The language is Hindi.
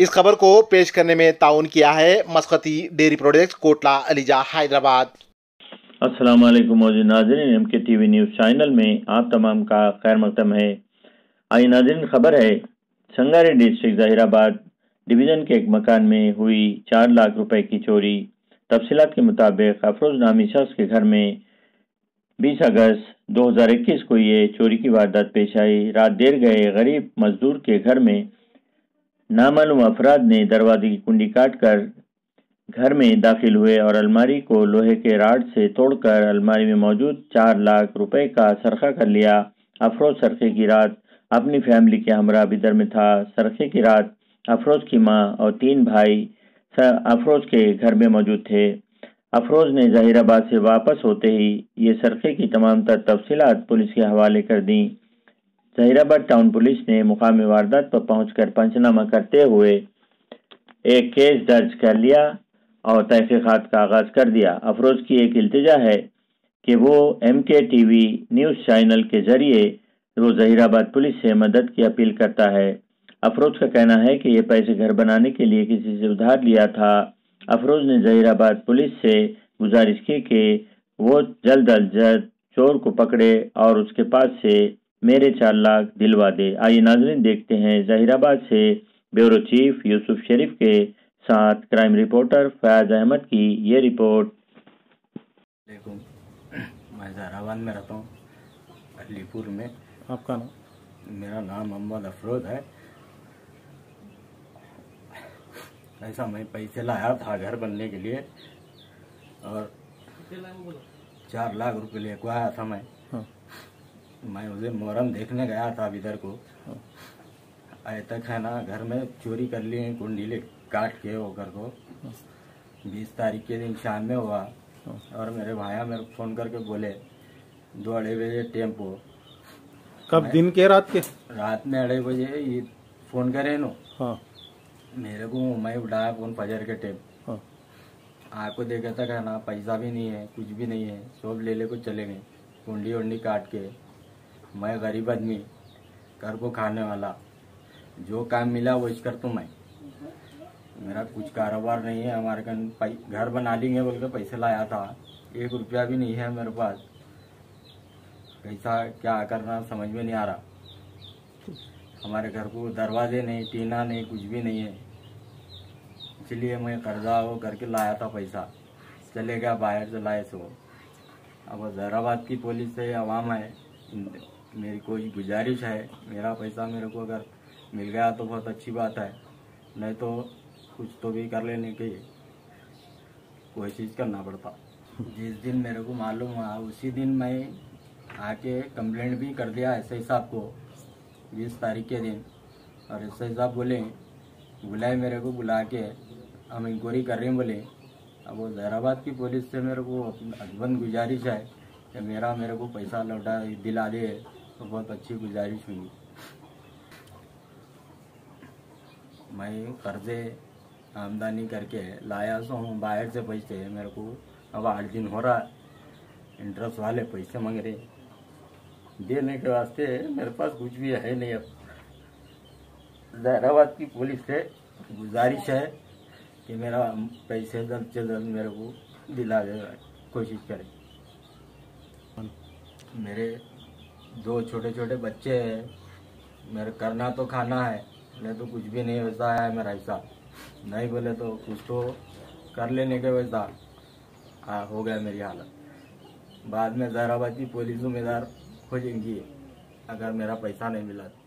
इस खबर को पेश करने में ताउन किया है मस्कती डेयरी प्रोडक्ट्स, कोटला अलीजा, हैदराबाद। अस्सलाम वालेकुम मौजूद नाज़रीन, MK TV न्यूज़ चैनल में आप तमाम का खैर मकदम है। आइए नाज़रीन, खबर है संगारेड्डी डिस्ट्रिक्ट ज़हीराबाद डिवीज़न के एक मकान में हुई 4 लाख रुपए की चोरी। तफसीलात के मुताबिक अफरोज नामी शख्स के घर में 20 अगस्त 2021 को ये चोरी की वारदात पेश आई। रात देर गए गरीब मजदूर के घर में नामालूम अफराद ने दरवाजे की कुंडी काटकर घर में दाखिल हुए और अलमारी को लोहे के राड से तोड़कर अलमारी में मौजूद 4 लाख रुपए का सरखा कर लिया। अफरोज सरखे की रात अपनी फैमिली के हमरा बिदर में था। सरखे की रात अफरोज की मां और 3 भाई अफरोज के घर में मौजूद थे। अफरोज ने ज़हीराबाद से वापस होते ही ये सरखे की तमाम तर तफसीलात पुलिस के हवाले कर दी। ज़हीराबाद टाउन पुलिस ने मुकामी वारदात पर पहुंचकर पंचनामा करते हुए एक केस दर्ज कर लिया और तहकीकात का आगाज कर दिया। अफरोज की एक इल्तिजा है कि वो MK TV न्यूज़ चैनल के जरिए वो ज़हीराबाद पुलिस से मदद की अपील करता है। अफरोज का कहना है कि ये पैसे घर बनाने के लिए किसी से उधार लिया था। अफरोज ने ज़हीराबाद पुलिस से गुजारिश की कि वो जल्द अज जल्द चोर को पकड़े और उसके पास से मेरे 4 लाख दिलवा दे। आइए नाज़रीन, देखते हैं ज़हीराबाद से ब्यूरो चीफ यूसुफ शरीफ के साथ क्राइम रिपोर्टर फयाज अहमद की ये रिपोर्ट। मैं ज़हीराबाद में रहता हूँ, अलीपुर में। आपका नाम? मेरा नाम मोहम्मद अफरोज है। ऐसा मैं पैसे लाया था घर बनने के लिए और 4 लाख रुपए लेके आया था मैं। हाँ। मैं उसे मोहर्रम देखने गया था इधर को। आए तक है ना घर में चोरी कर लिए, कुंडी ले काट के होकर को 20 तारीख के दिन शाम में हुआ। और मेरे भाया मेरे को फोन करके बोले 2-2:30 बजे टेम्पो। कब, दिन के रात के? रात में 2:30 बजे ये फोन करे नो। हाँ। मेरे को मैं उठाया फोन फजर के टाइम। हाँ। आपको देखा तक है ना पैसा भी नहीं है, कुछ भी नहीं है, सब ले को चले गए कुंडी उंडी काट के। मैं गरीब आदमी, घर को खाने वाला, जो काम मिला वो कर तो मैं, मेरा कुछ कारोबार नहीं है। हमारे घर बना लेंगे बोल के पैसे लाया था, 1 रुपया भी नहीं है मेरे पास। कैसा क्या करना समझ में नहीं आ रहा। हमारे घर को दरवाजे नहीं, टीना नहीं, कुछ भी नहीं है। इसलिए मैं कर्जा वो करके लाया था पैसा, चले गया बाहर से लाए सो। अब ज़हीराबाद की पुलिस से आवाम है, मेरी कोई गुजारिश है, मेरा पैसा मेरे को अगर मिल गया तो बहुत अच्छी बात है, नहीं तो कुछ तो भी कर लेने की कोशिश करना पड़ता। जिस दिन मेरे को मालूम हुआ उसी दिन मैं आके कंप्लेंट भी कर दिया SI साहब को 20 तारीख के दिन। और SI साहब बुलाए मेरे को, बुला के हम इंक्वायरी कर रहे हैं बोले। अब वो ज़हीराबाद की पुलिस से मेरे को अदबन गुजारिश है कि मेरे को पैसा लौटा दिला दे तो बहुत अच्छी गुजारिश हुई। मैं कर्जे आमदनी करके लाया सो हूँ बाहर से पैसे, मेरे को अब 8 दिन हो रहा, इंटरेस्ट वाले पैसे मांग रहे देने के वास्ते। मेरे पास कुछ भी है नहीं। अब ज़हीराबाद की पुलिस से गुजारिश है कि मेरा पैसे जल्द से जल्द मेरे को दिला दे, कोशिश करें। मेरे 2 छोटे छोटे बच्चे हैं, मेरे करना तो खाना है, नहीं तो कुछ भी नहीं। वैसा है मेरा हिसाब, नहीं बोले तो कुछ तो कर लेने के वैसा हो गया मेरी हालत। बाद में ज़हीराबाद की पुलिस जिम्मेदार हो जाएंगी अगर मेरा पैसा नहीं मिला।